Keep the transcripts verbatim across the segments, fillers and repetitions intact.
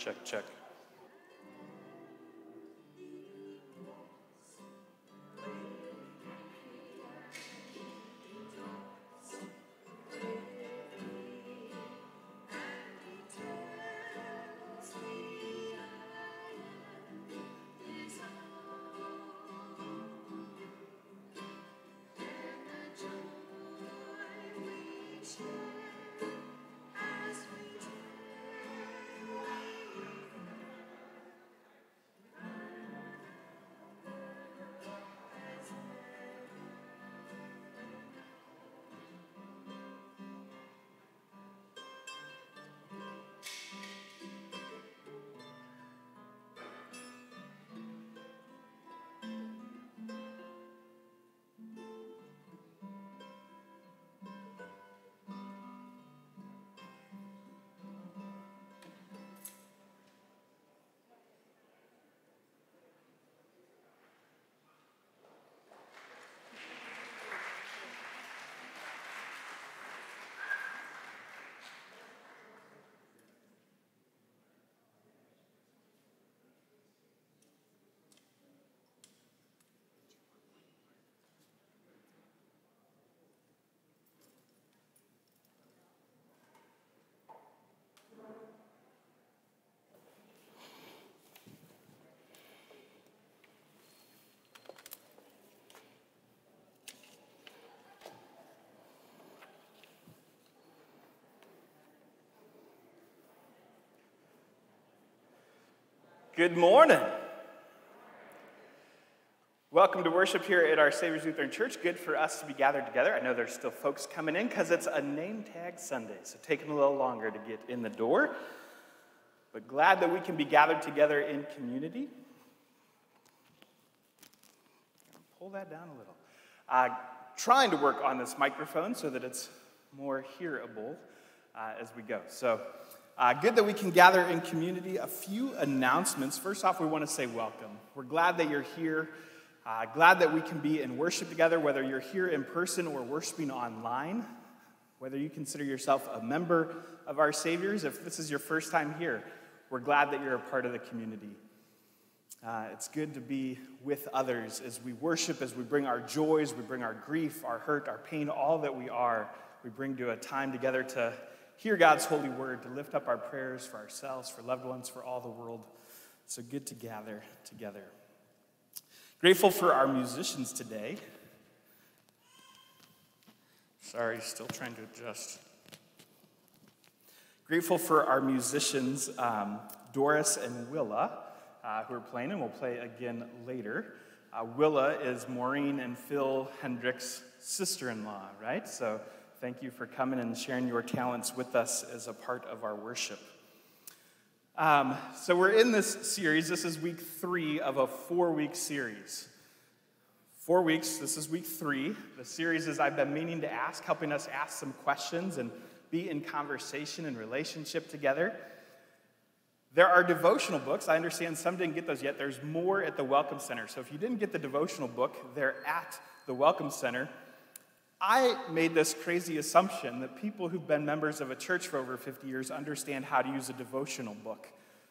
Check, check. Good morning. Welcome to worship here at our Savior's Lutheran Church. Good for us to be gathered together. I know there's still folks coming in because it's a name tag Sunday, so taking a little longer to get in the door. But glad that we can be gathered together in community. Pull that down a little. Uh, trying to work on this microphone so that it's more hearable uh, as we go. So. Uh, good that we can gather in community. A few announcements. First off, we want to say welcome. We're glad that you're here. Uh, glad that we can be in worship together, whether you're here in person or worshiping online. Whether you consider yourself a member of our Saviors, if this is your first time here, we're glad that you're a part of the community. Uh, it's good to be with others as we worship, as we bring our joys, we bring our grief, our hurt, our pain, all that we are. We bring to a time together to hear God's holy word, to lift up our prayers for ourselves, for loved ones, for all the world. So good to gather together. Grateful for our musicians today. Sorry, still trying to adjust. Grateful for our musicians, um, Doris and Willa, uh, who are playing and will play again later. Uh, Willa is Maureen and Phil Hendricks' sister-in-law, right? So thank you for coming and sharing your talents with us as a part of our worship. Um, so we're in this series. This is week three of a four-week series. Four weeks, this is week three. The series is I've been meaning to ask, helping us ask some questions and be in conversation and relationship together. There are devotional books. I understand some didn't get those yet. There's more at the Welcome Center. So if you didn't get the devotional book, they're at the Welcome Center. I made this crazy assumption that people who've been members of a church for over fifty years understand how to use a devotional book.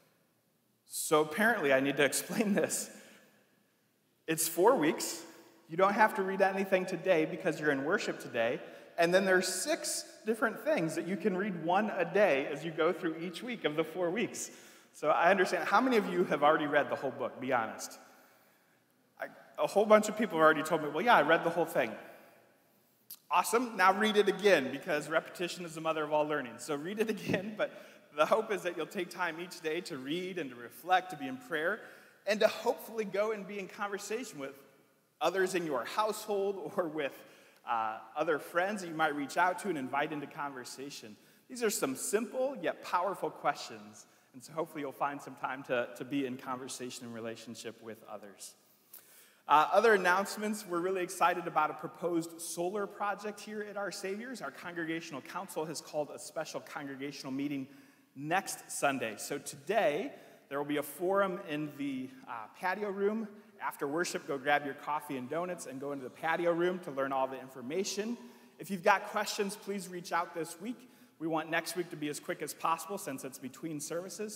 So apparently I need to explain this. It's four weeks. You don't have to read anything today because you're in worship today. And then there's six different things that you can read one a day as you go through each week of the four weeks. So I understand. How many of you have already read the whole book? Be honest. I, a whole bunch of people have already told me, well, yeah, I read the whole thing. Awesome. Now read it again, because repetition is the mother of all learning. So read it again, but the hope is that you'll take time each day to read and to reflect, to be in prayer, and to hopefully go and be in conversation with others in your household or with uh, other friends that you might reach out to and invite into conversation. These are some simple yet powerful questions, and so hopefully you'll find some time to, to be in conversation and relationship with others. Uh, other announcements, we're really excited about a proposed solar project here at Our Saviors. Our Congregational Council has called a special congregational meeting next Sunday. So today, there will be a forum in the uh, patio room. After worship, go grab your coffee and donuts and go into the patio room to learn all the information. If you've got questions, please reach out this week. We want next week to be as quick as possible since it's between services, so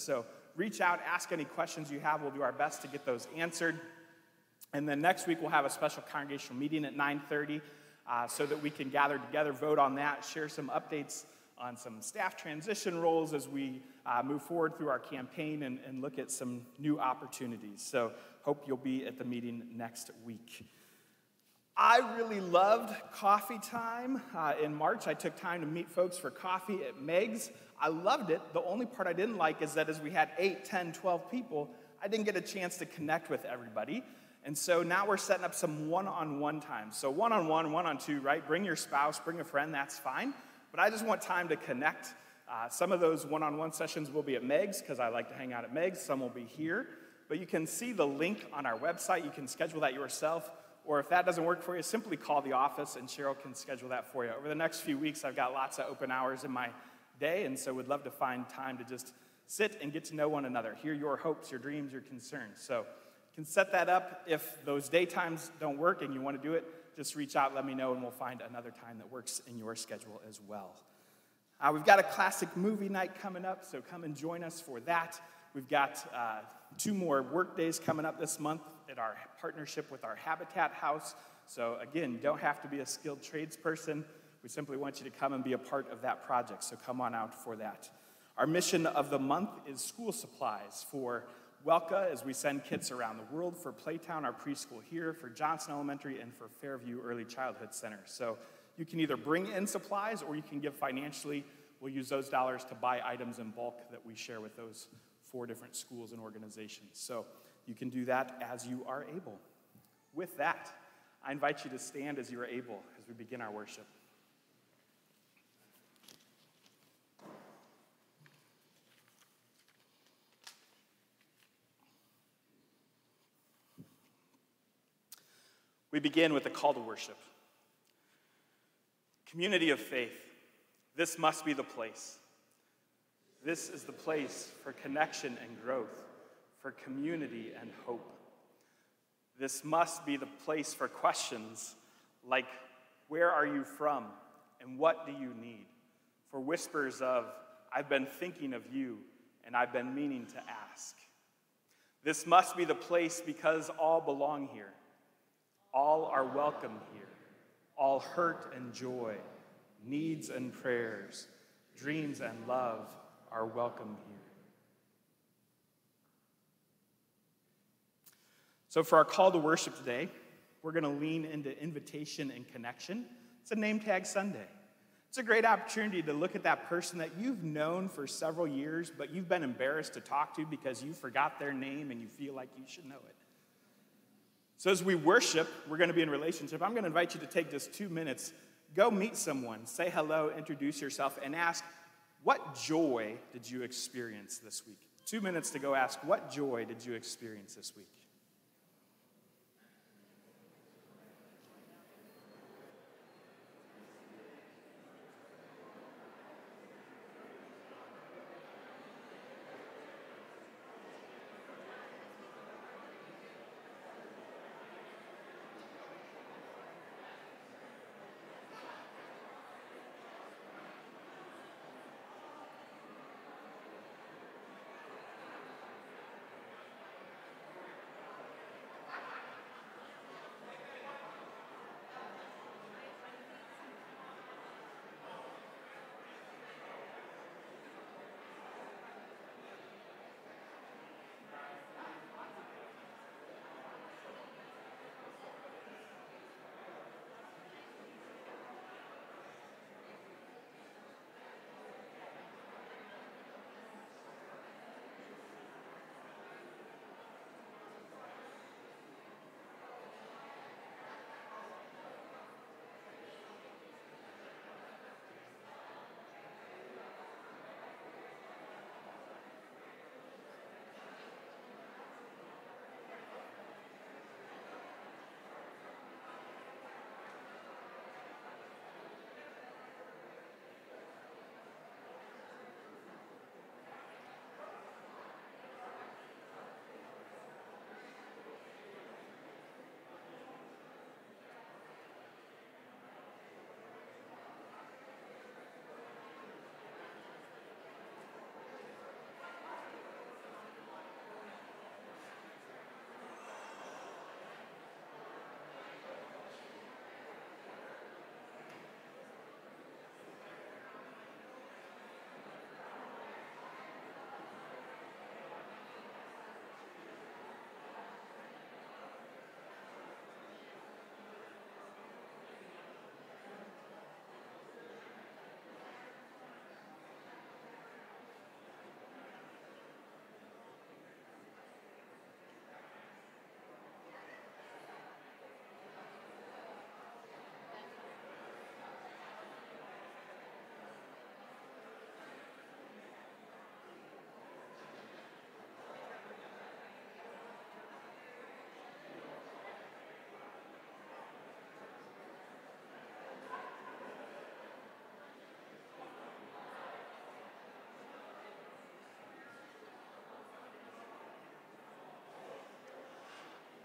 reach out, ask any questions you have. We'll do our best to get those answered. And then next week, we'll have a special congregational meeting at nine thirty uh, so that we can gather together, vote on that, share some updates on some staff transition roles as we uh, move forward through our campaign and, and look at some new opportunities. So hope you'll be at the meeting next week. I really loved coffee time. Uh, in March, I took time to meet folks for coffee at Meg's. I loved it. The only part I didn't like is that as we had eight, ten, twelve people, I didn't get a chance to connect with everybody. And so now we're setting up some one-on-one time. So one-on-one, one-on-two, right? Bring your spouse, bring a friend, that's fine. But I just want time to connect. Uh, some of those one-on-one sessions will be at Meg's because I like to hang out at Meg's. Some will be here. But you can see the link on our website. You can schedule that yourself. Or if that doesn't work for you, simply call the office and Cheryl can schedule that for you. Over the next few weeks, I've got lots of open hours in my day, and so would love to find time to just sit and get to know one another, hear your hopes, your dreams, your concerns. So you can set that up. If those daytimes don't work and you want to do it, just reach out, let me know, and we'll find another time that works in your schedule as well. Uh, we've got a classic movie night coming up, so come and join us for that. We've got uh, two more work days coming up this month at our partnership with our Habitat House. So again, you don't have to be a skilled tradesperson. We simply want you to come and be a part of that project, so come on out for that. Our mission of the month is school supplies for Welka as we send kids around the world, for Playtown, our preschool here, for Johnson Elementary, and for Fairview Early Childhood Center. So you can either bring in supplies or you can give financially. We'll use those dollars to buy items in bulk that we share with those four different schools and organizations. So you can do that as you are able. With that, I invite you to stand as you are able as we begin our worship. We begin with a call to worship. Community of faith, this must be the place. This is the place for connection and growth, for community and hope. This must be the place for questions like, where are you from and what do you need? For whispers of, I've been thinking of you and I've been meaning to ask. This must be the place because all belong here. All are welcome here. All hurt and joy, needs and prayers, dreams and love are welcome here. So for our call to worship today, we're going to lean into invitation and connection. It's a name tag Sunday. It's a great opportunity to look at that person that you've known for several years, but you've been embarrassed to talk to because you forgot their name and you feel like you should know it. So as we worship, we're going to be in relationship. I'm going to invite you to take just two minutes, go meet someone, say hello, introduce yourself, and ask, what joy did you experience this week? Two minutes to go ask, what joy did you experience this week?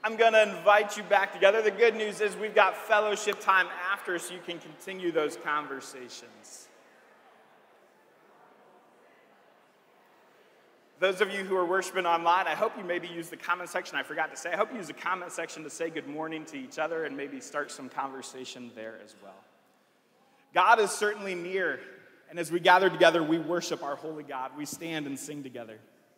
I'm going to invite you back together. The good news is we've got fellowship time after, so you can continue those conversations. Those of you who are worshiping online, I hope you maybe use the comment section. I forgot to say, I hope you use the comment section to say good morning to each other and maybe start some conversation there as well. God is certainly near, and as we gather together, we worship our holy God. We stand and sing together.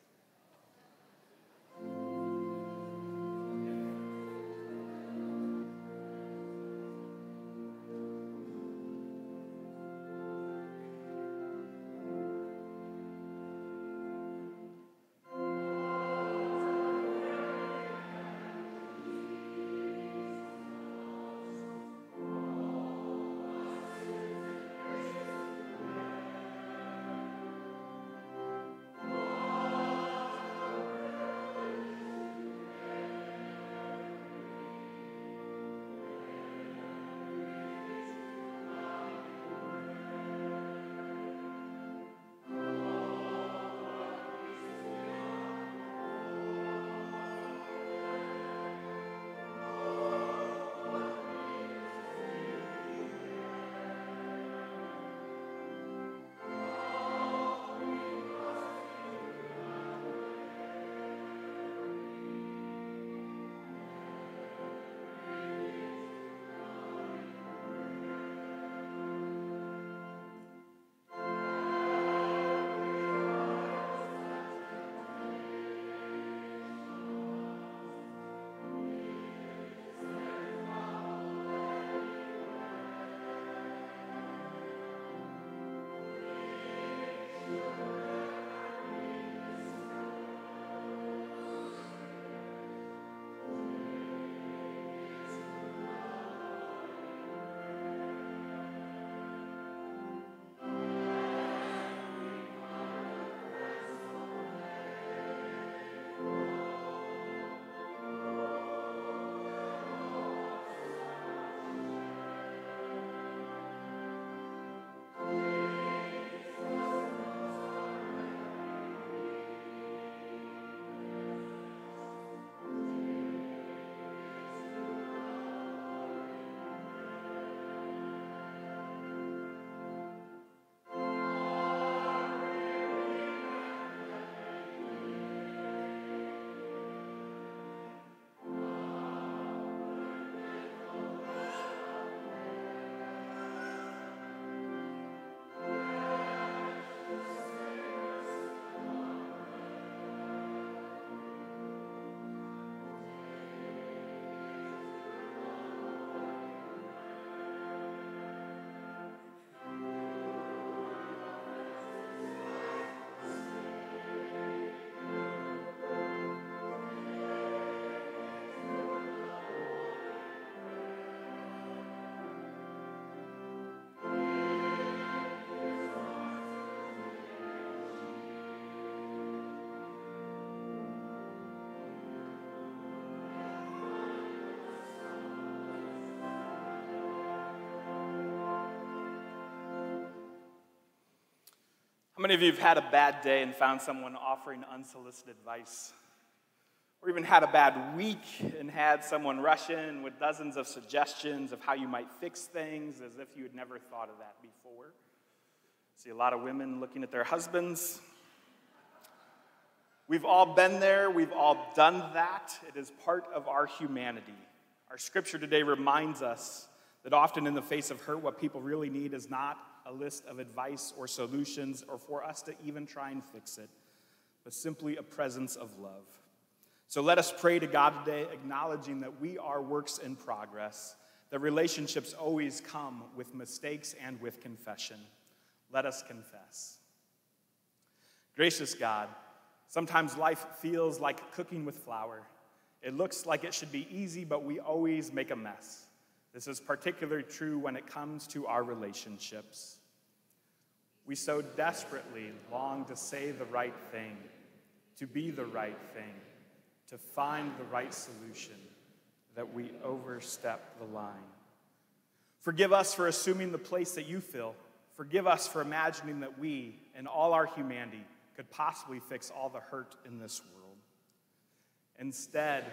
How many of you have had a bad day and found someone offering unsolicited advice? Or even had a bad week and had someone rush in with dozens of suggestions of how you might fix things as if you had never thought of that before? See a lot of women looking at their husbands. We've all been there. We've all done that. It is part of our humanity. Our scripture today reminds us that often in the face of hurt, what people really need is not a list of advice or solutions or for us to even try and fix it, but simply a presence of love. So let us pray to God today, acknowledging that we are works in progress, that relationships always come with mistakes and with confession. Let us confess. Gracious God, sometimes life feels like cooking with flour. It looks like it should be easy, but we always make a mess. This is particularly true when it comes to our relationships. We so desperately long to say the right thing, to be the right thing, to find the right solution, that we overstep the line. Forgive us for assuming the place that you fill. Forgive us for imagining that we, in all our humanity, could possibly fix all the hurt in this world. Instead,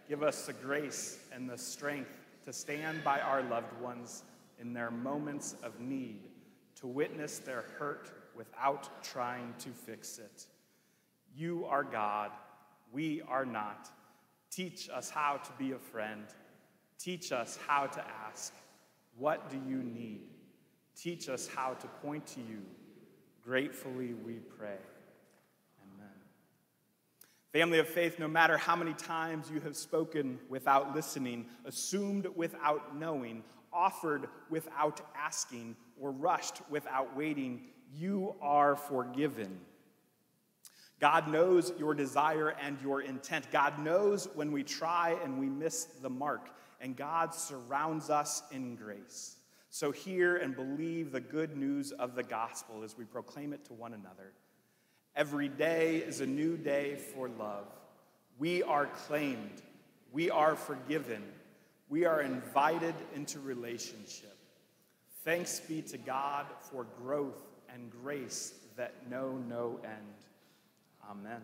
give us the grace and the strength to stand by our loved ones in their moments of need, to witness their hurt without trying to fix it. You are God, we are not. Teach us how to be a friend. Teach us how to ask, what do you need? Teach us how to point to you. Gratefully we pray. Amen. Family of faith, no matter how many times you have spoken without listening, assumed without knowing, offered without asking, or rushed without waiting, you are forgiven. God knows your desire and your intent. God knows when we try and we miss the mark, and God surrounds us in grace. So hear and believe the good news of the gospel as we proclaim it to one another. Every day is a new day for love. We are claimed. We are forgiven. We are invited into relationship. Thanks be to God for growth and grace that know no end. Amen.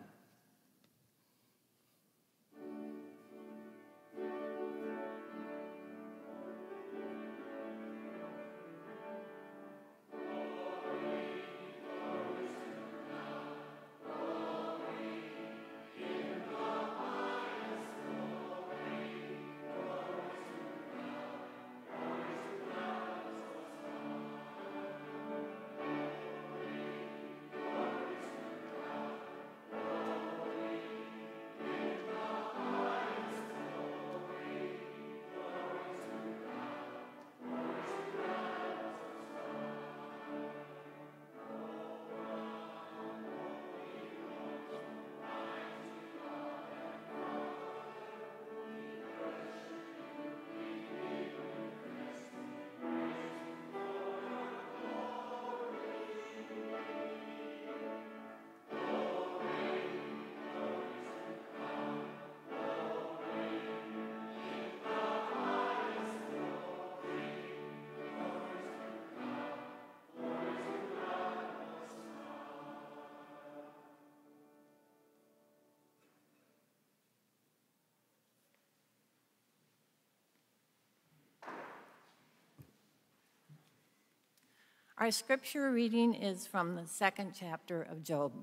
Our scripture reading is from the second chapter of Job.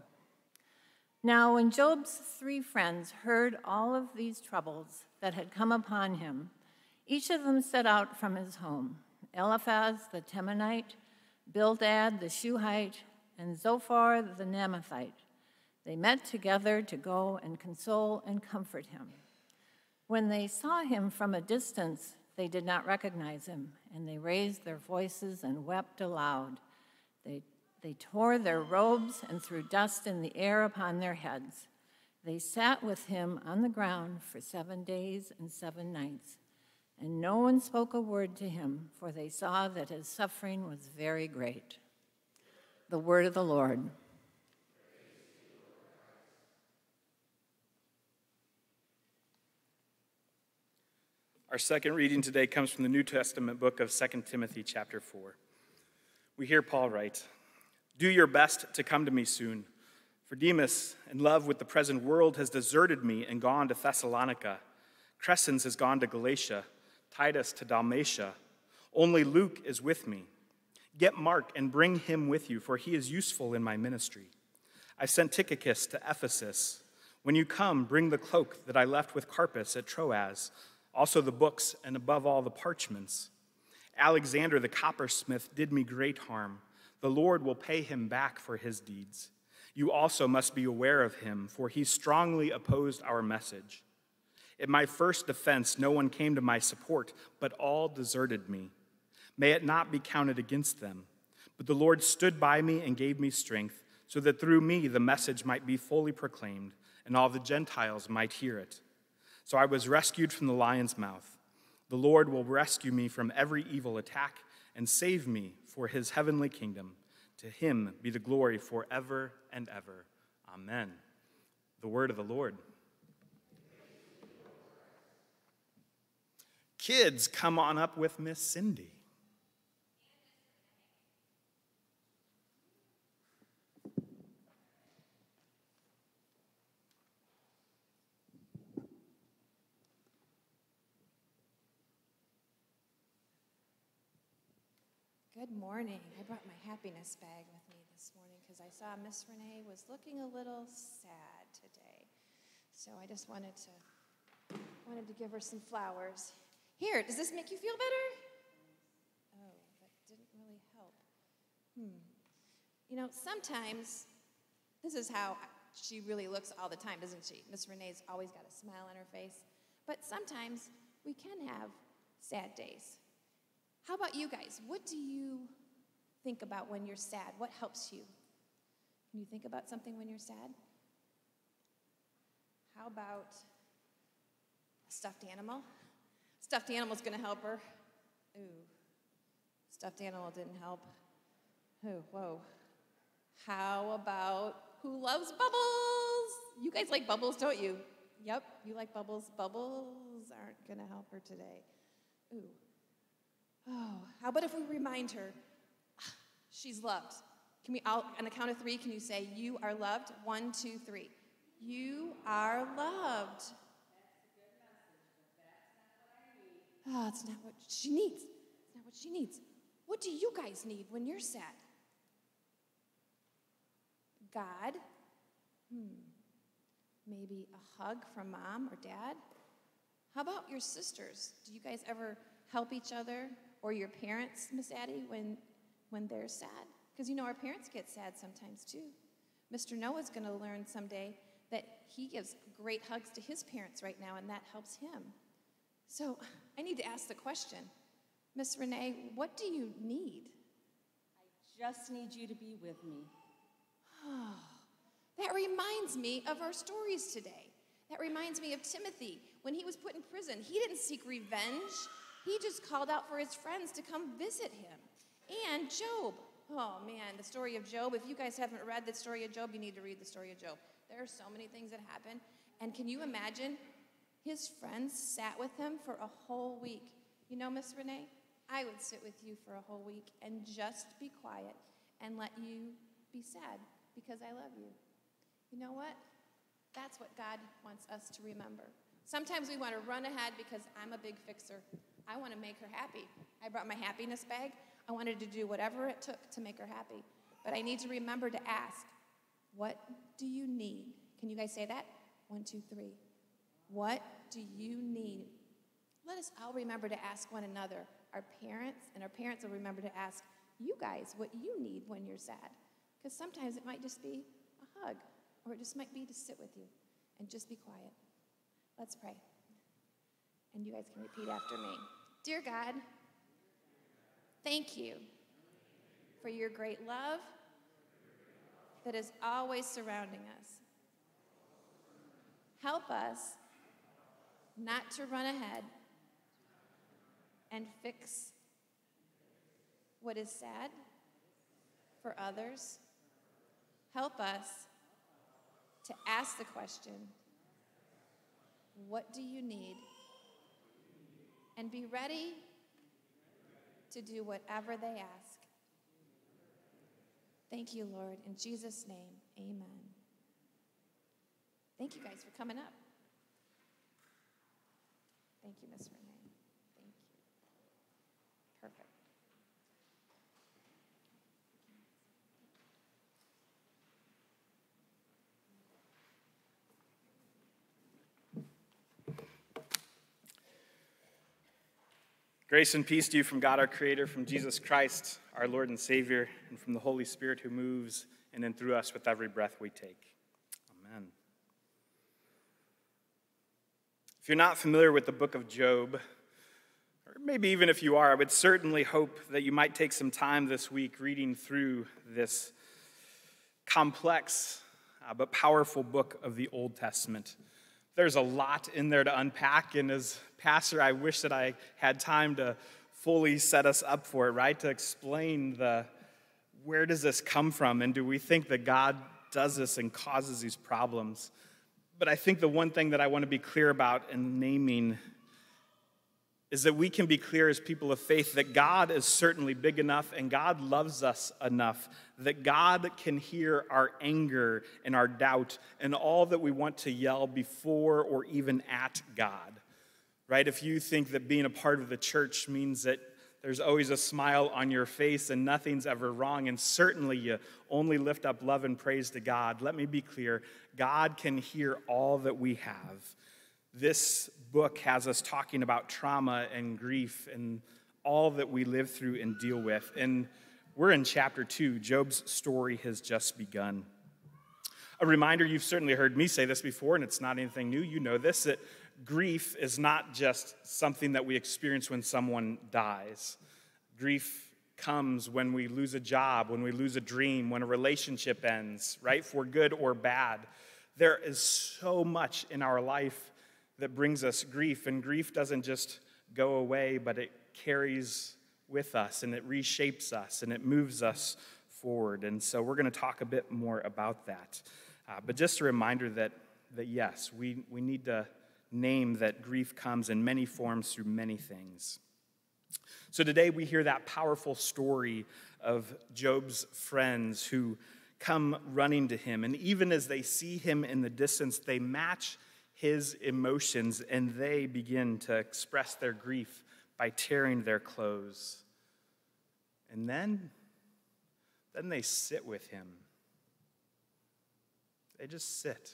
Now, when Job's three friends heard all of these troubles that had come upon him, each of them set out from his home: Eliphaz the Temanite, Bildad the Shuhite, and Zophar the Naamathite. They met together to go and console and comfort him. When they saw him from a distance, they did not recognize him, and they raised their voices and wept aloud. They, they tore their robes and threw dust in the air upon their heads. They sat with him on the ground for seven days and seven nights, and no one spoke a word to him, for they saw that his suffering was very great. The word of the Lord. Our second reading today comes from the New Testament book of Second Timothy chapter four. We hear Paul write, "Do your best to come to me soon, for Demas, in love with the present world, has deserted me and gone to Thessalonica. Crescens has gone to Galatia, Titus to Dalmatia. Only Luke is with me. Get Mark and bring him with you, for he is useful in my ministry. I sent Tychicus to Ephesus. When you come, bring the cloak that I left with Carpus at Troas, also the books, and above all the parchments. Alexander the coppersmith did me great harm. The Lord will pay him back for his deeds. You also must be aware of him, for he strongly opposed our message. In my first defense, no one came to my support, but all deserted me. May it not be counted against them. But the Lord stood by me and gave me strength, so that through me the message might be fully proclaimed, and all the Gentiles might hear it. So I was rescued from the lion's mouth. The Lord will rescue me from every evil attack and save me for his heavenly kingdom. To him be the glory forever and ever. Amen." The word of the Lord. Kids, come on up with Miss Cindy. Good morning. I brought my happiness bag with me this morning because I saw Miss Renee was looking a little sad today. So I just wanted to wanted to give her some flowers. Here, does this make you feel better? Oh, that didn't really help. Hmm. You know, sometimes, this is how she really looks all the time, doesn't she? Miss Renee's always got a smile on her face. But sometimes we can have sad days. How about you guys? What do you think about when you're sad? What helps you? Can you think about something when you're sad? How about a stuffed animal? Stuffed animal's gonna help her. Ooh, stuffed animal didn't help. Ooh, whoa. How about who loves bubbles? You guys like bubbles, don't you? Yep, you like bubbles. Bubbles aren't gonna help her today. Ooh. Oh, how about if we remind her, she's loved. Can we all, on the count of three, can you say, you are loved? One, two, three. You are loved. Oh, it's not what she needs. It's not what she needs. What do you guys need when you're sad? God? Hmm. Maybe a hug from mom or dad? How about your sisters? Do you guys ever help each other or your parents, Miss Addie, when, when they're sad? Because you know our parents get sad sometimes too. Mister Noah's going to learn someday that he gives great hugs to his parents right now, and that helps him. So I need to ask the question, Miss Renee, what do you need? I just need you to be with me. Oh, that reminds me of our stories today. That reminds me of Timothy. When he was put in prison, he didn't seek revenge. He just called out for his friends to come visit him. And Job. Oh, man, the story of Job. If you guys haven't read the story of Job, you need to read the story of Job. There are so many things that happen. And can you imagine? His friends sat with him for a whole week. You know, Miss Renee, I would sit with you for a whole week and just be quiet and let you be sad because I love you. You know what? That's what God wants us to remember. Sometimes we want to run ahead because I'm a big fixer. I want to make her happy. I brought my happiness bag. I wanted to do whatever it took to make her happy. But I need to remember to ask, what do you need? Can you guys say that? One, two, three. What do you need? Let us all remember to ask one another, our parents, and our parents will remember to ask you guys what you need when you're sad. Because sometimes it might just be a hug, or it just might be to sit with you and just be quiet. Let's pray. And you guys can repeat after me. Dear God, thank you for your great love that is always surrounding us. Help us not to run ahead and fix what is sad for others. Help us to ask the question, what do you need? And be ready to do whatever they ask. Thank you, Lord. In Jesus' name, amen. Thank you guys for coming up. Thank you, Miss Renee. Thank you. Perfect. Grace and peace to you from God our Creator, from Jesus Christ, our Lord and Savior, and from the Holy Spirit who moves in and through us with every breath we take. Amen. If you're not familiar with the book of Job, or maybe even if you are, I would certainly hope that you might take some time this week reading through this complex uh, but powerful book of the Old Testament. There's a lot in there to unpack, and as pastor, I wish that I had time to fully set us up for it, right? To explain the where does this come from, and do we think that God does this and causes these problems? But I think the one thing that I want to be clear about in naming is that we can be clear as people of faith that God is certainly big enough and God loves us enough that God can hear our anger and our doubt and all that we want to yell before or even at God, right? If you think that being a part of the church means that there's always a smile on your face and nothing's ever wrong, and certainly you only lift up love and praise to God. Let me be clear, God can hear all that we have. This book has us talking about trauma and grief and all that we live through and deal with. And we're in chapter two. Job's story has just begun. A reminder, you've certainly heard me say this before, and it's not anything new. You know this, that grief is not just something that we experience when someone dies. Grief comes when we lose a job, when we lose a dream, when a relationship ends, right? For good or bad. There is so much in our life that brings us grief, and grief doesn't just go away, but it carries with us, and it reshapes us, and it moves us forward. And so we're going to talk a bit more about that. Uh, but just a reminder that, that yes, we, we need to name that grief comes in many forms through many things. So today we hear that powerful story of Job's friends who come running to him, and even as they see him in the distance, they match his emotions, and they begin to express their grief by tearing their clothes. And then, then they sit with him. They just sit.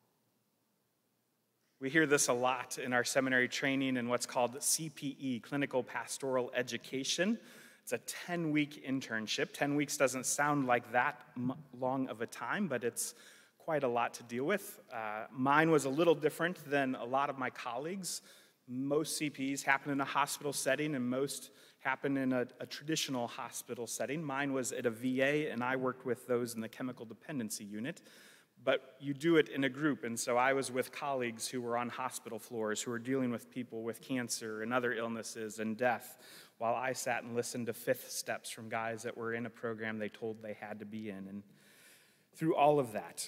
We hear this a lot in our seminary training in what's called C P E, Clinical Pastoral Education. It's a ten-week internship. ten weeks doesn't sound like that long of a time, but it's quite a lot to deal with. Uh, mine was a little different than a lot of my colleagues. Most C P Es happen in a hospital setting, and most happen in a, a traditional hospital setting. Mine was at a V A, and I worked with those in the chemical dependency unit. But you do it in a group, and so I was with colleagues who were on hospital floors, who were dealing with people with cancer and other illnesses and death, while I sat and listened to fifth steps from guys that were in a program they told they had to be in. And through all of that,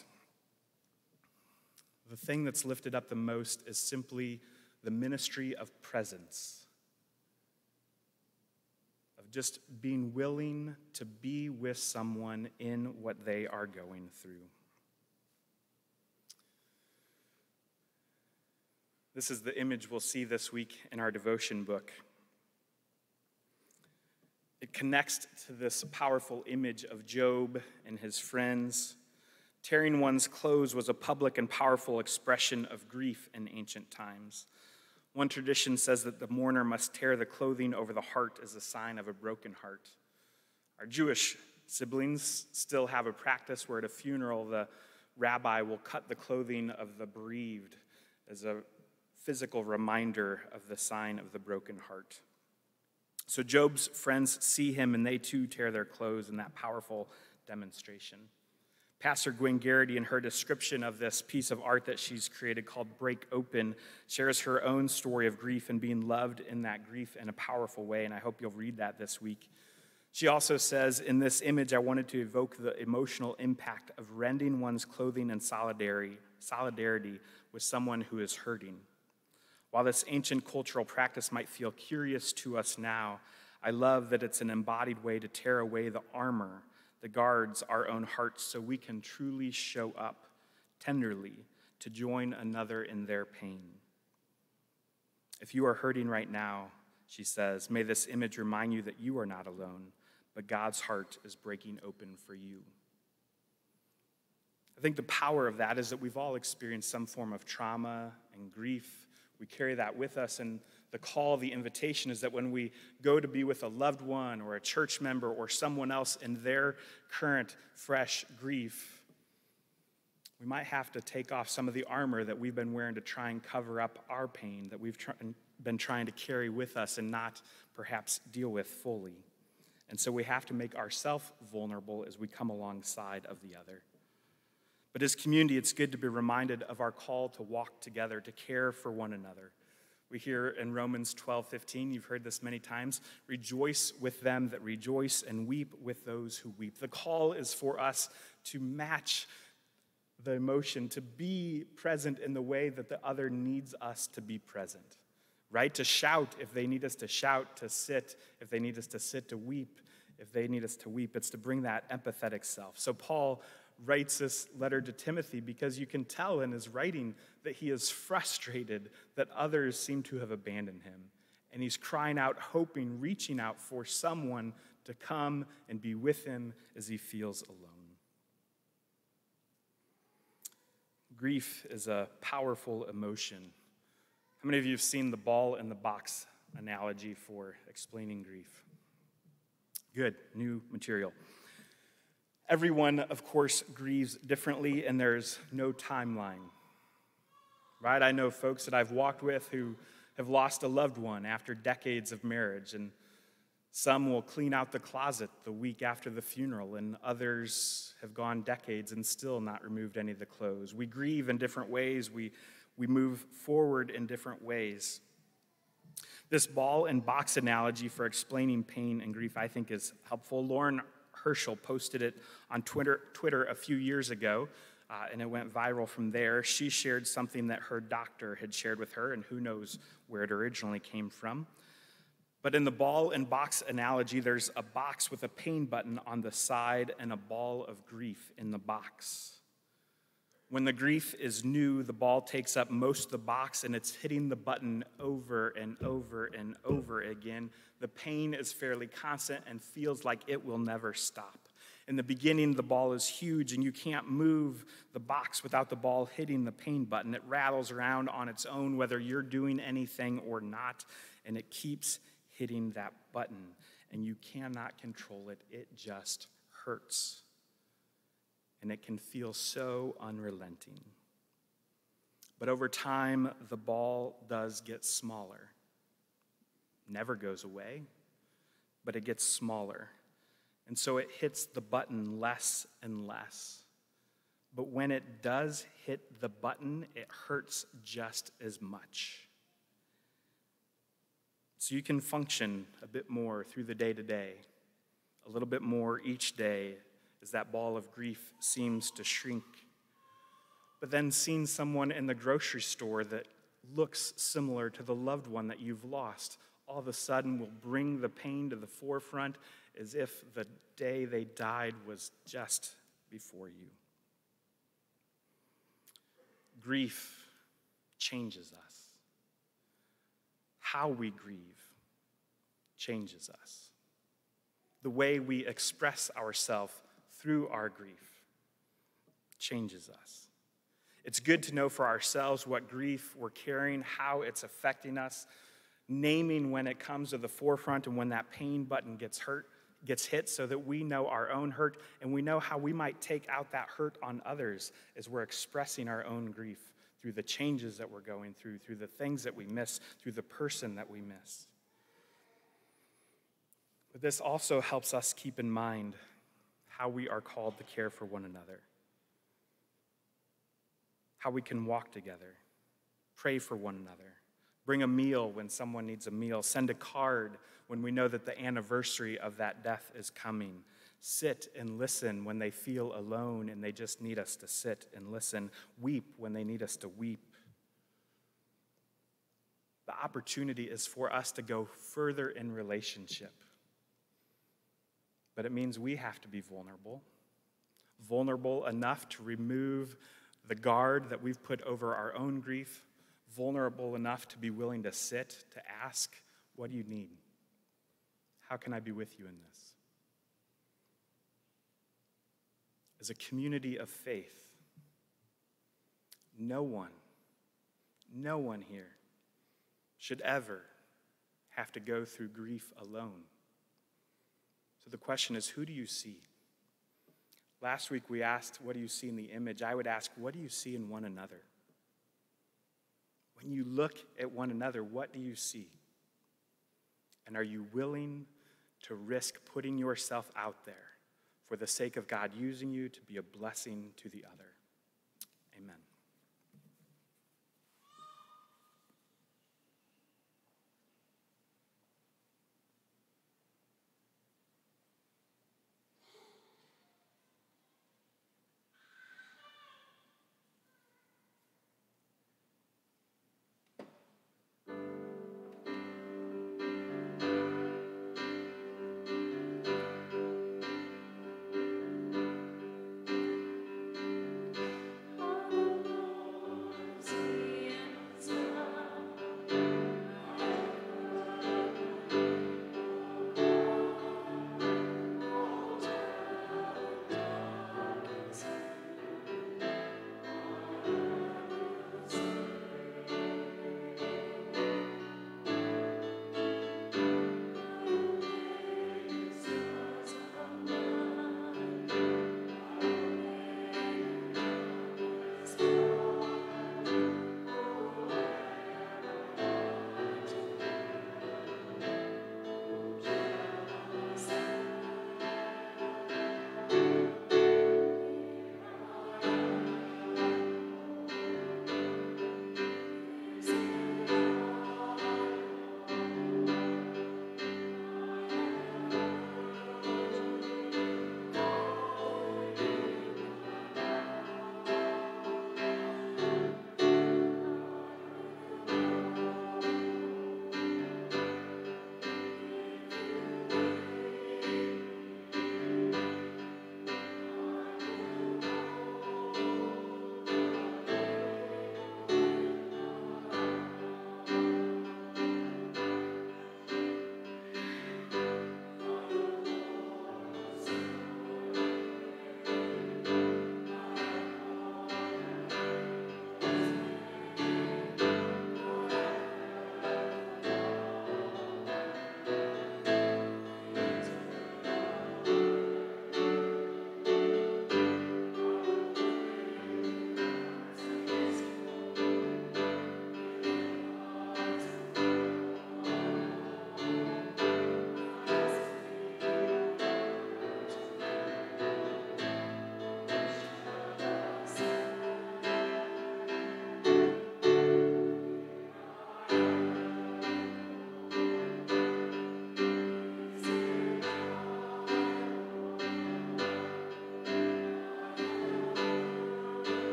the thing that's lifted up the most is simply the ministry of presence, of just being willing to be with someone in what they are going through. This is the image we'll see this week in our devotion book. It connects to this powerful image of Job and his friends. Tearing one's clothes was a public and powerful expression of grief in ancient times. One tradition says that the mourner must tear the clothing over the heart as a sign of a broken heart. Our Jewish siblings still have a practice where at a funeral the rabbi will cut the clothing of the bereaved as a physical reminder of the sign of the broken heart. So Job's friends see him, and they too tear their clothes in that powerful demonstration. Pastor Gwen Garrity, in her description of this piece of art that she's created called Break Open, shares her own story of grief and being loved in that grief in a powerful way, and I hope you'll read that this week. She also says, in this image, I wanted to evoke the emotional impact of rending one's clothing in solidarity, solidarity with someone who is hurting. While this ancient cultural practice might feel curious to us now, I love that it's an embodied way to tear away the armor that guards our own hearts so we can truly show up tenderly to join another in their pain. If you are hurting right now, she says, may this image remind you that you are not alone, but God's heart is breaking open for you. I think the power of that is that we've all experienced some form of trauma and grief. We carry that with us, and the call, the invitation is that when we go to be with a loved one or a church member or someone else in their current, fresh grief, we might have to take off some of the armor that we've been wearing to try and cover up our pain that we've tr- been trying to carry with us and not perhaps deal with fully. And so we have to make ourselves vulnerable as we come alongside of the other. But as community, it's good to be reminded of our call to walk together, to care for one another. We hear in Romans twelve fifteen, you've heard this many times, rejoice with them that rejoice and weep with those who weep. The call is for us to match the emotion, to be present in the way that the other needs us to be present, right? To shout if they need us to shout, to sit if they need us to sit, to weep if they need us to weep. It's to bring that empathetic self. So Paul writes this letter to Timothy because you can tell in his writing that he is frustrated that others seem to have abandoned him. and he's crying out, hoping, reaching out for someone to come and be with him as he feels alone. Grief is a powerful emotion. How many of you have seen the ball in the box analogy for explaining grief? Good, new material. Everyone, of course, grieves differently, and there's no timeline. Right? I know folks that I've walked with who have lost a loved one after decades of marriage, and some will clean out the closet the week after the funeral, and others have gone decades and still not removed any of the clothes. We grieve in different ways. We, we move forward in different ways. This ball and box analogy for explaining pain and grief, I think, is helpful. Lauren Herschel posted it on Twitter, Twitter a few years ago, uh, and it went viral from there. She shared something that her doctor had shared with her, and who knows where it originally came from. But in the ball and box analogy, there's a box with a pain button on the side and a ball of grief in the box. When the grief is new, the ball takes up most of the box and it's hitting the button over and over and over again. The pain is fairly constant and feels like it will never stop. In the beginning, the ball is huge and you can't move the box without the ball hitting the pain button. It rattles around on its own whether you're doing anything or not, and it keeps hitting that button, and you cannot control it. It just hurts. And it can feel so unrelenting. But over time, the ball does get smaller. Never goes away, but it gets smaller. And so it hits the button less and less. But when it does hit the button, it hurts just as much. So you can function a bit more through the day-to-day, a little bit more each day as that ball of grief seems to shrink. But then seeing someone in the grocery store that looks similar to the loved one that you've lost, all of a sudden will bring the pain to the forefront as if the day they died was just before you. Grief changes us. How we grieve changes us. The way we express ourselves through our grief changes us. It's good to know for ourselves what grief we're carrying, how it's affecting us, naming when it comes to the forefront and when that pain button gets hurt, gets hit, so that we know our own hurt and we know how we might take out that hurt on others as we're expressing our own grief through the changes that we're going through, through the things that we miss, through the person that we miss. But this also helps us keep in mind how we are called to care for one another, how we can walk together, pray for one another, bring a meal when someone needs a meal, send a card when we know that the anniversary of that death is coming, sit and listen when they feel alone and they just need us to sit and listen, weep when they need us to weep. The opportunity is for us to go further in relationship. But it means we have to be vulnerable, vulnerable enough to remove the guard that we've put over our own grief, vulnerable enough to be willing to sit, to ask, what do you need? How can I be with you in this? As a community of faith, no one, no one here should ever have to go through grief alone. So the question is, who do you see? Last week we asked, what do you see in the image? I would ask, what do you see in one another? When you look at one another, what do you see? And are you willing to risk putting yourself out there for the sake of God using you to be a blessing to the other? Amen.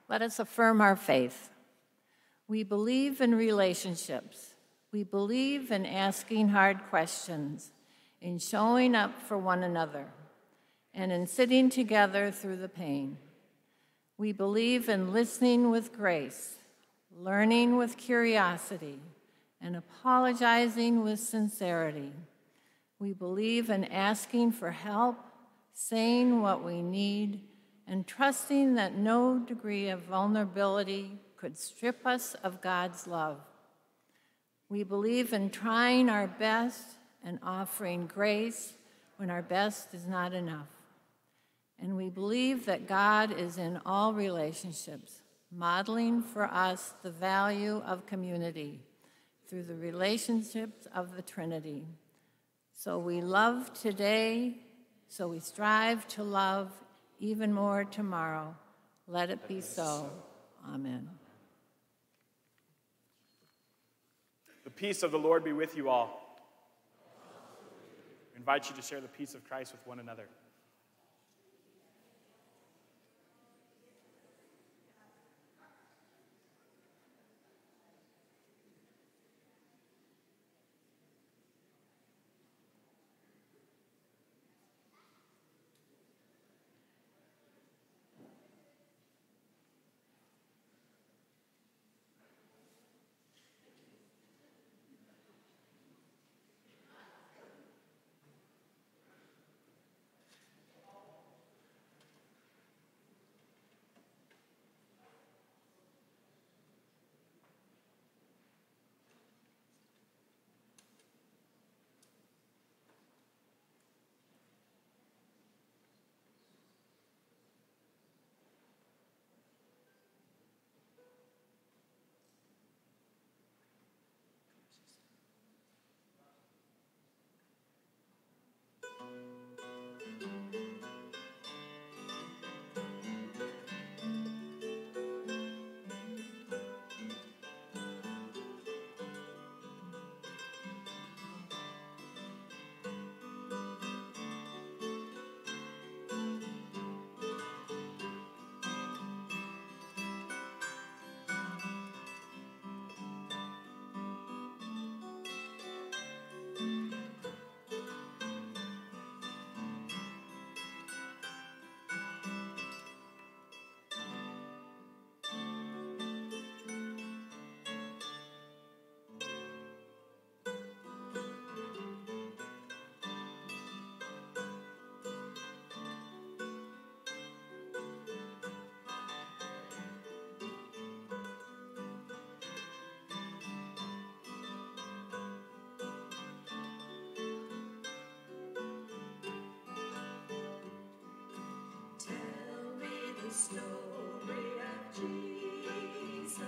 Let us affirm our faith. We believe in relationships. We believe in asking hard questions, in showing up for one another, and in sitting together through the pain. We believe in listening with grace, learning with curiosity, and apologizing with sincerity. We believe in asking for help, saying what we need, and trusting that no degree of vulnerability could strip us of God's love. We believe in trying our best and offering grace when our best is not enough. And we believe that God is in all relationships, modeling for us the value of community through the relationships of the Trinity. So we love today, so we strive to love even more tomorrow. Let it be so. Amen. The peace of the Lord be with you all. I invite you to share the peace of Christ with one another. Story of Jesus,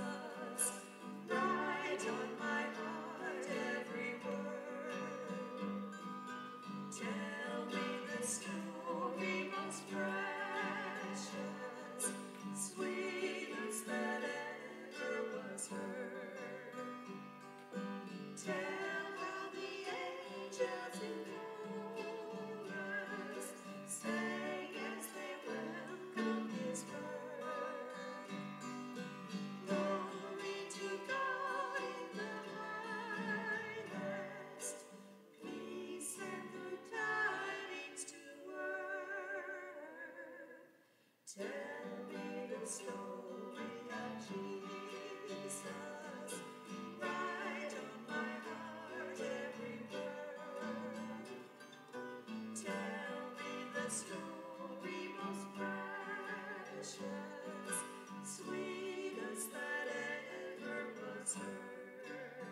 write on my heart every word. Tell me the story most precious, sweetest that ever was heard. Tell how the angels in chorus sang as they welcomed His birth. Glory to God in the highest, peace and good tidings to earth. Tell me the story of Jesus, write on my heart every word. Tell me the story most precious, sweetest that ever was heard.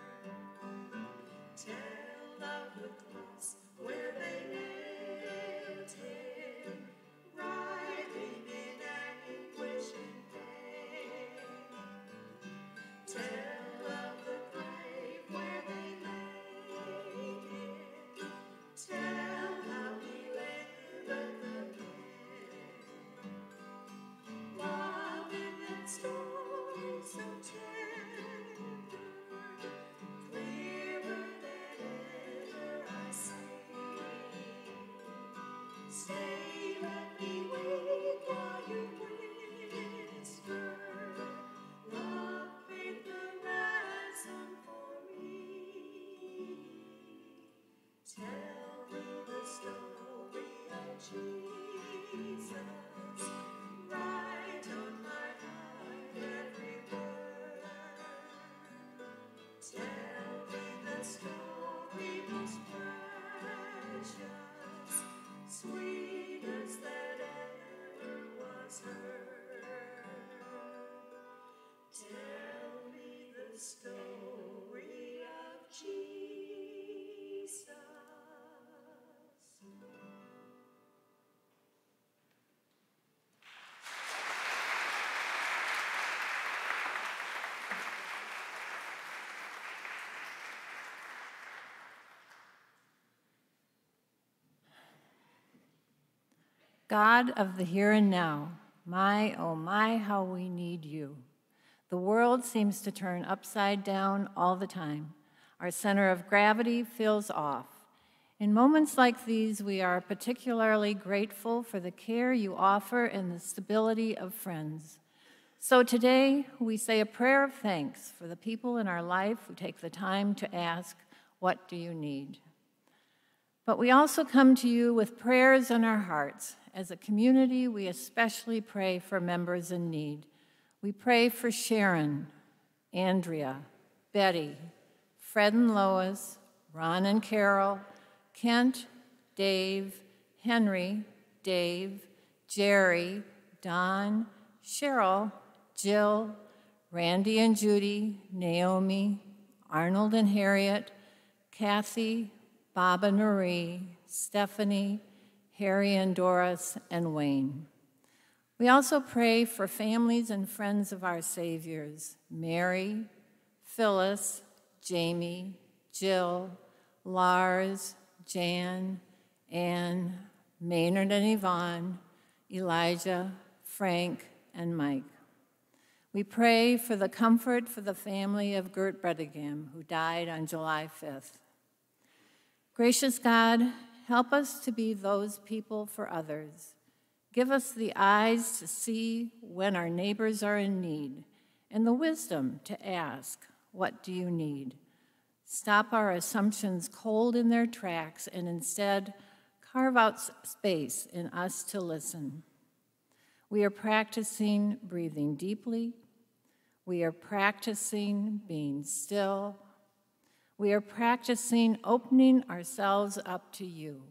Tell of the cross where they nailed Him, writhing in anguish and pain. Tell of the grave where they laid Him. Tell how He liveth again. Love in that story so tender, clearer than ever I see. Stay, let me wait while you whisper. story of Jesus. God of the here and now, my, oh my, how we need you. The world seems to turn upside down all the time. Our center of gravity feels off. In moments like these, we are particularly grateful for the care you offer and the stability of friends. So today, we say a prayer of thanks for the people in our life who take the time to ask, what do you need? But we also come to you with prayers in our hearts. As a community, we especially pray for members in need. We pray for Sharon, Andrea, Betty, Fred and Lois, Ron and Carol, Kent, Dave, Henry, Dave, Jerry, Don, Cheryl, Jill, Randy and Judy, Naomi, Arnold and Harriet, Kathy, Bob and Marie, Stephanie, Harry and Doris, and Wayne. We also pray for families and friends of our Saviors, Mary, Phyllis, Jamie, Jill, Lars, Jan, Ann, Maynard and Yvonne, Elijah, Frank, and Mike. We pray for the comfort for the family of Gert Bredegam, who died on July fifth. Gracious God, help us to be those people for others. Give us the eyes to see when our neighbors are in need and the wisdom to ask, what do you need? Stop our assumptions cold in their tracks and instead carve out space in us to listen. We are practicing breathing deeply. We are practicing being still. We are practicing opening ourselves up to you.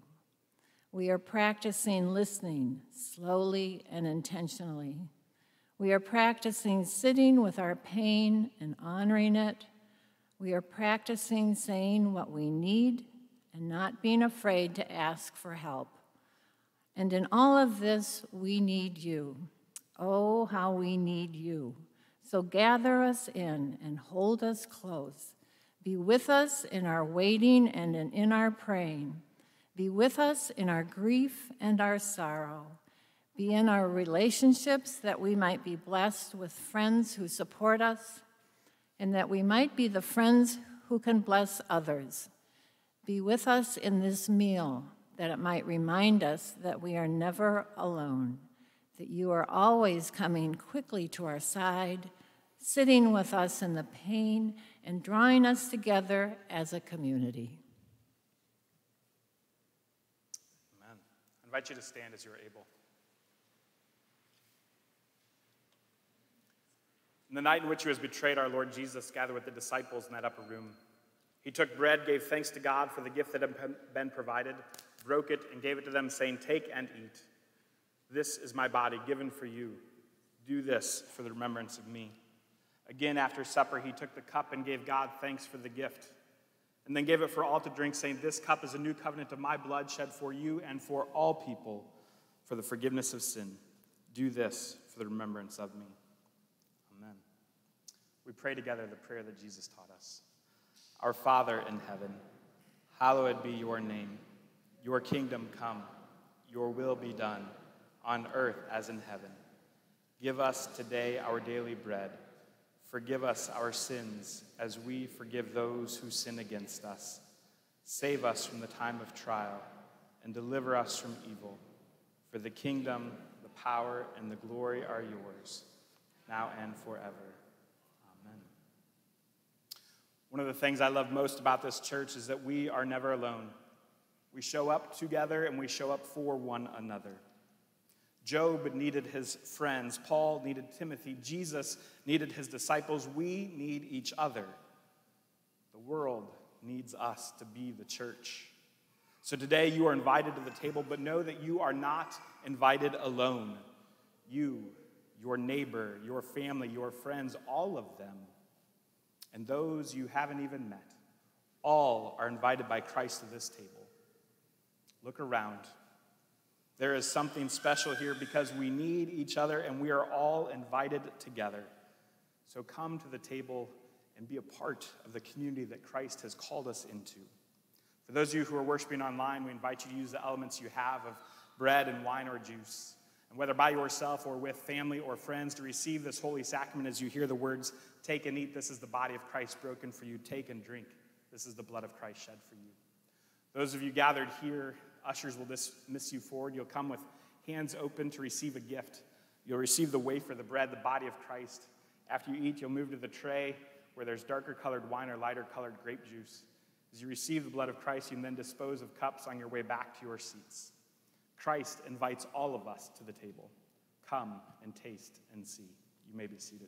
We are practicing listening slowly and intentionally. We are practicing sitting with our pain and honoring it. We are practicing saying what we need and not being afraid to ask for help. And in all of this, we need you. Oh, how we need you. So gather us in and hold us close. Be with us in our waiting and in our praying. Be with us in our grief and our sorrow. Be in our relationships that we might be blessed with friends who support us and that we might be the friends who can bless others. Be with us in this meal that it might remind us that we are never alone, that you are always coming quickly to our side, sitting with us in the pain and drawing us together as a community. Amen. I invite you to stand as you are able. In the night in which he was betrayed, our Lord Jesus gathered with the disciples in that upper room. He took bread, gave thanks to God for the gift that had been provided, broke it, and gave it to them, saying, "Take and eat. This is my body given for you. Do this for the remembrance of me." Again, after supper, he took the cup and gave God thanks for the gift, and then gave it for all to drink, saying, "This cup is a new covenant of my blood shed for you and for all people for the forgiveness of sin. Do this for the remembrance of me." Amen. We pray together the prayer that Jesus taught us. Our Father in heaven, hallowed be your name. Your kingdom come, your will be done, on earth as in heaven. Give us today our daily bread. Forgive us our sins as we forgive those who sin against us. Save us from the time of trial and deliver us from evil. For the kingdom, the power, and the glory are yours, now and forever. Amen. One of the things I love most about this church is that we are never alone. We show up together and we show up for one another. Job needed his friends. Paul needed Timothy. Jesus needed his disciples. We need each other. The world needs us to be the church. So today you are invited to the table, but know that you are not invited alone. You, your neighbor, your family, your friends, all of them and those you haven't even met. All are invited by Christ to this table. Look around. There is something special here because we need each other and we are all invited together. So come to the table and be a part of the community that Christ has called us into. For those of you who are worshiping online, we invite you to use the elements you have of bread and wine or juice. And whether by yourself or with family or friends, to receive this holy sacrament as you hear the words, take and eat, this is the body of Christ broken for you. Take and drink, this is the blood of Christ shed for you. Those of you gathered here, ushers will dismiss you forward. You'll come with hands open to receive a gift. You'll receive the wafer, the bread, the body of Christ. After you eat, you'll move to the tray where there's darker colored wine or lighter colored grape juice. As you receive the blood of Christ, you can then dispose of cups on your way back to your seats. Christ invites all of us to the table. Come and taste and see. You may be seated.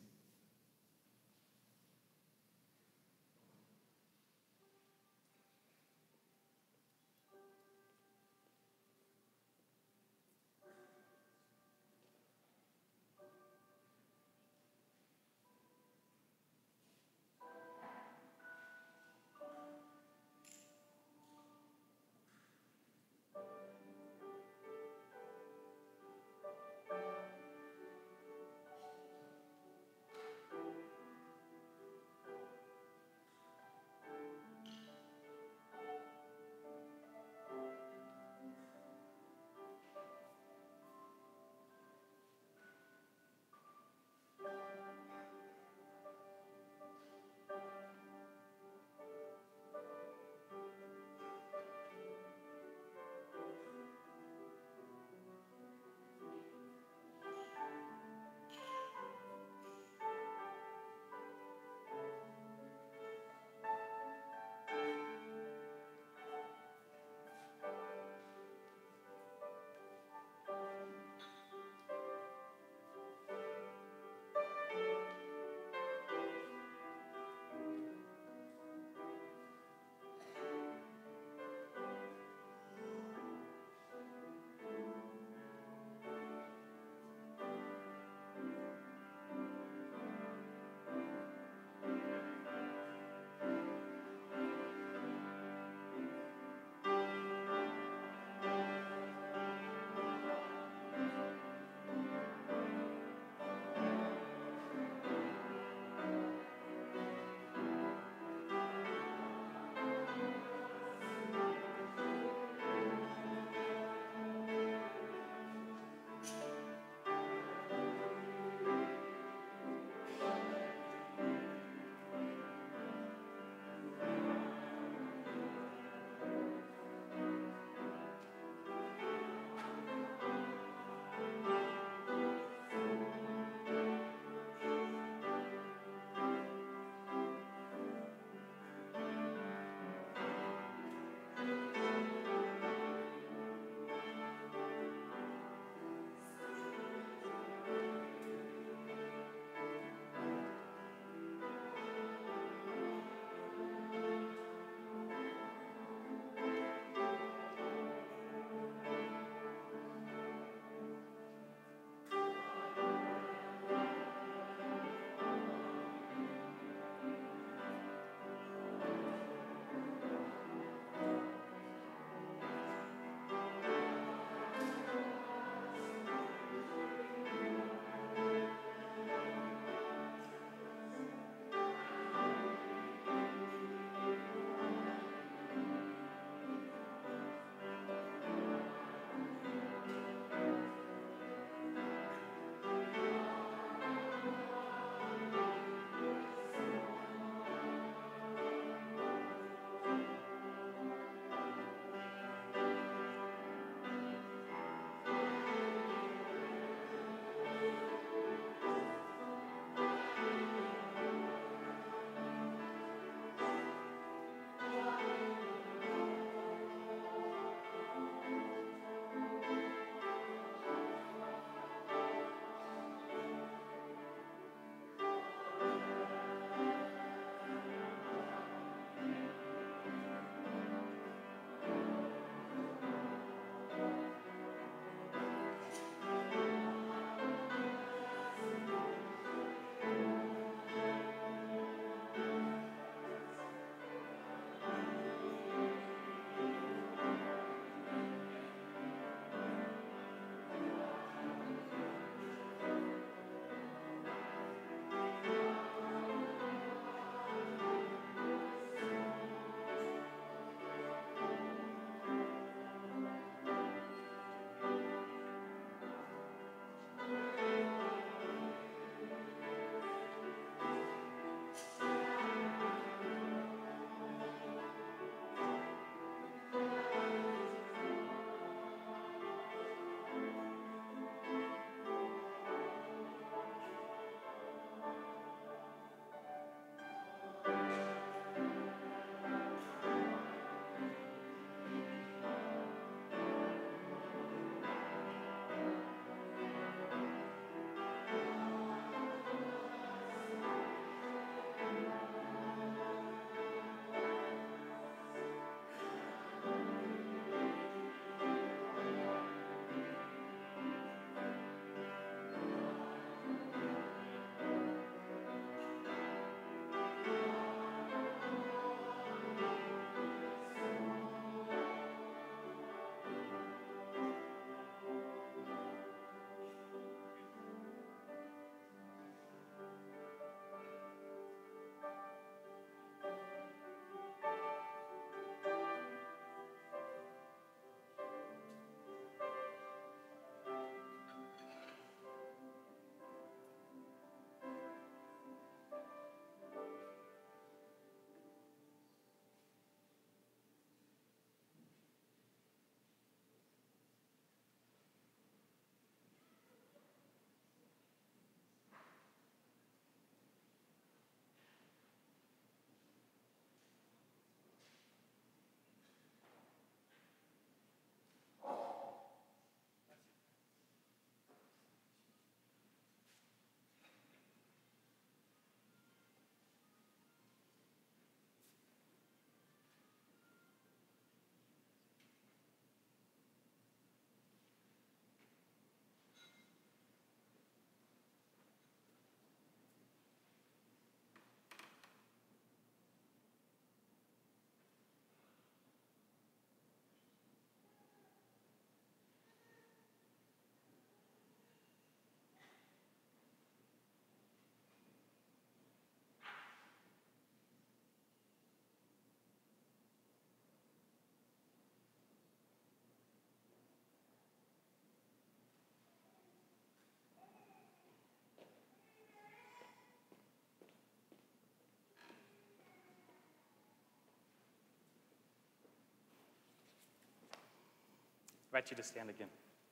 invite you to stand again.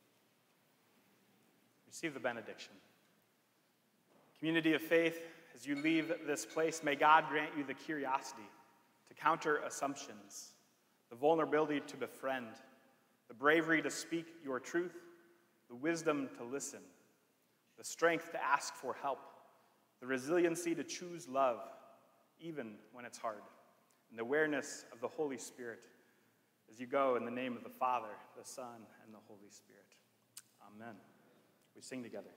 Receive the benediction. Community of faith, as you leave this place, may God grant you the curiosity to counter assumptions, the vulnerability to befriend, the bravery to speak your truth, the wisdom to listen, the strength to ask for help, the resiliency to choose love, even when it's hard, and the awareness of the Holy Spirit as you go in the name of the Father, the Son, and the Holy Spirit. Amen. We sing together.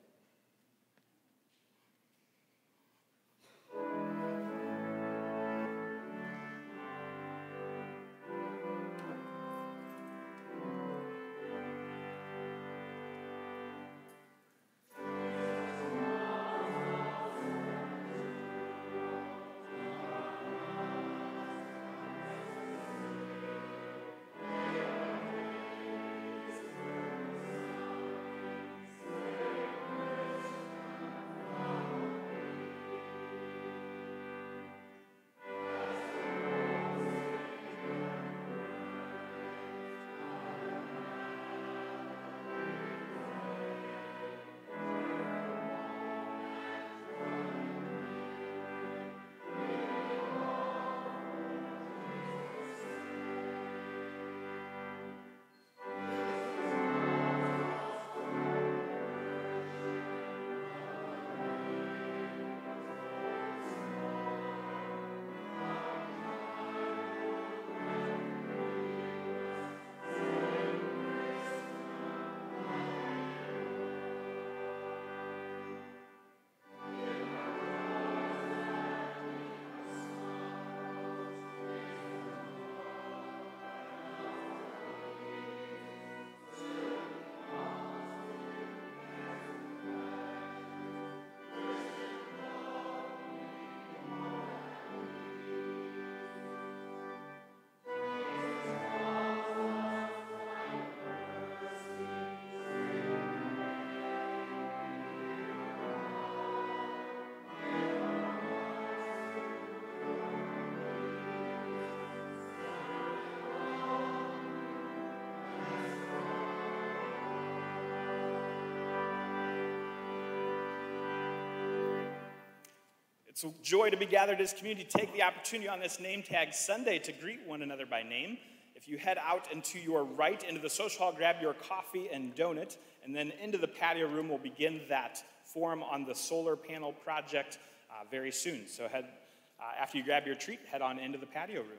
It's a joy to be gathered as community. Take the opportunity on this name tag Sunday to greet one another by name. If you head out into your right, into the social hall, grab your coffee and donut, and then into the patio room, we'll begin that forum on the solar panel project uh, very soon. So head, uh, after you grab your treat, head on into the patio room.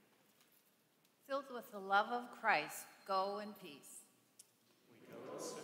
Filled with the love of Christ, go in peace. We go to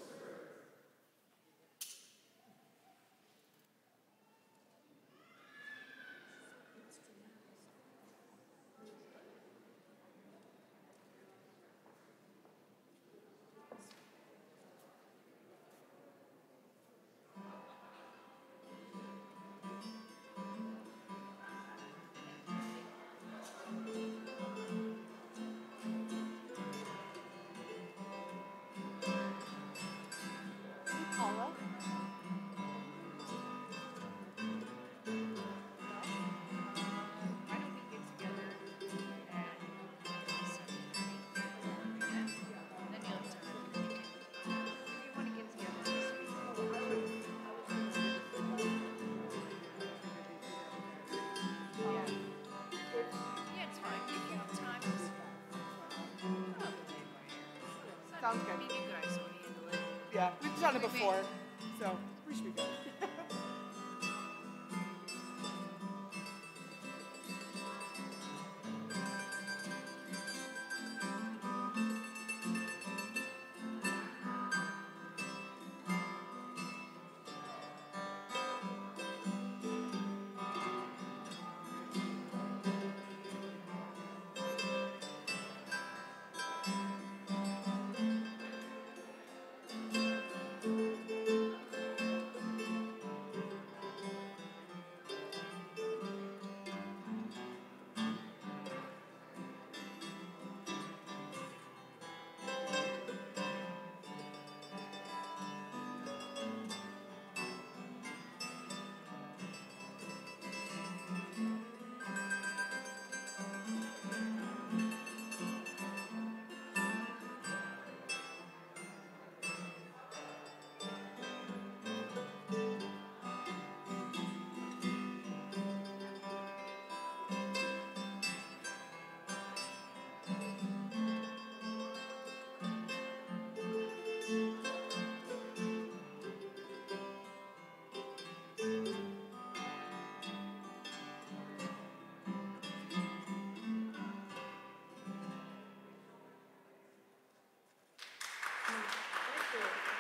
Sounds good. I mean, you guys will handle it. Yeah, we've done it before, so we should be good. you.